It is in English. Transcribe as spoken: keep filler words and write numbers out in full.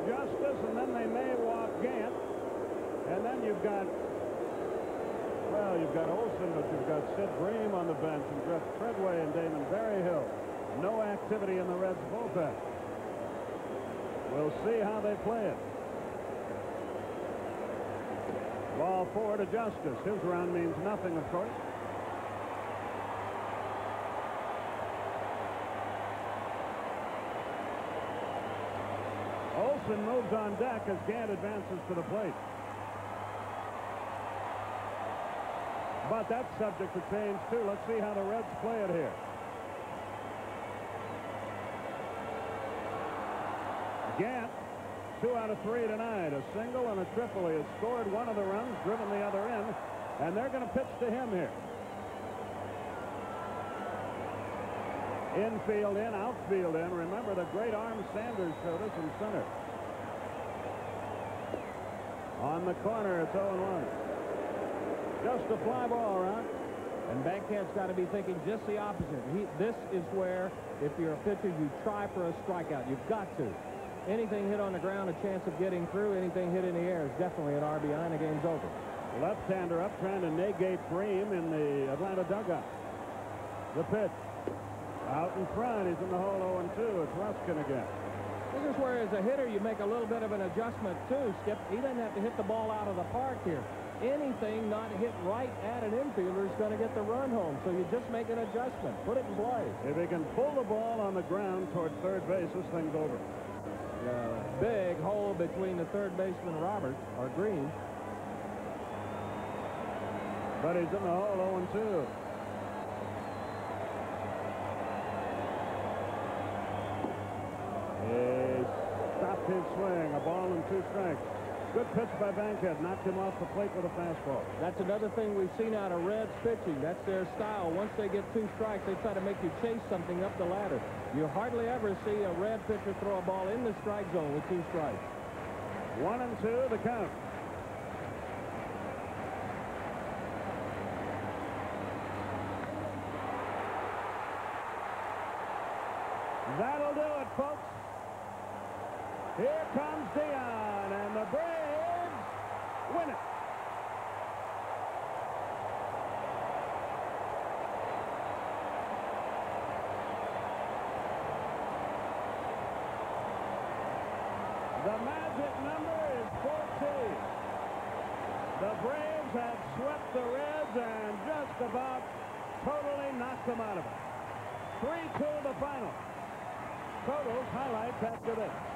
Justice, and then they may walk Gant. And then you've got, well, you've got Olson, but you've got Sid Bream on the bench, and Jeff Treadway and Damon Berryhill. No activity in the Reds bullpen. We'll see how they play it. Ball four to Justice. His run means nothing, of course. Olson moves on deck as Gant advances to the plate. But that's subject to change, too. Let's see how the Reds play it here. Gant, two out of three tonight. A single and a triple. He has scored one of the runs, driven the other in, and they're going to pitch to him here. Infield in, outfield in. Remember the great arm Sanders showed us in center. On the corner, it's oh and one. Just a fly ball, Ron. And Bankhead's got to be thinking just the opposite. He, this is where, if you're a pitcher, you try for a strikeout. You've got to. Anything hit on the ground, a chance of getting through. Anything hit in the air is definitely an R B I, and the game's over. Left-hander up, trying to negate Bream in the Atlanta dugout. The pitch. Out in front, he's in the hole oh and two. It's Ruskin again. This is where, as a hitter, you make a little bit of an adjustment, too, Skip. He doesn't have to hit the ball out of the park here. Anything not hit right at an infielder is going to get the run home, so you just make an adjustment. Put it in play. If he can pull the ball on the ground toward third base, this thing's over. The big hole between the third baseman, Robert, or Green. But he's in the hole oh and two. He stopped his swing. A ball and two strikes. Good pitch by Bankhead. Knocked him off the plate with a fastball. That's another thing we've seen out of Reds pitching. That's their style. Once they get two strikes, they try to make you chase something up the ladder. You hardly ever see a Red pitcher throw a ball in the strike zone with two strikes. One and two, the count. That'll do it, folks. Here comes Dion, and the Braves win it. The magic number is fourteen. The Braves have swept the Reds and just about totally knocked them out of it. three two the final. Totals, highlights after this.